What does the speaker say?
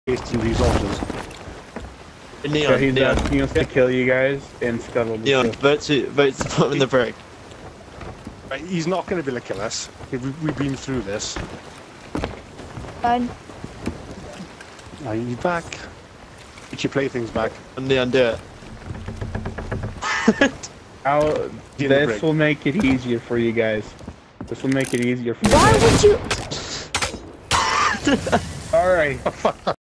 Tasting these options. Neon, He's Neon. asking us to kill you guys and scuttle the Neon, ship. vote to put him in the brig. Right, he's not going to be able to kill us. We've been through this. Done. Are you back? Get your playthings back. Neon, do it. This will make it easier for you guys. This will make it easier for you Why guys. would you? Alright.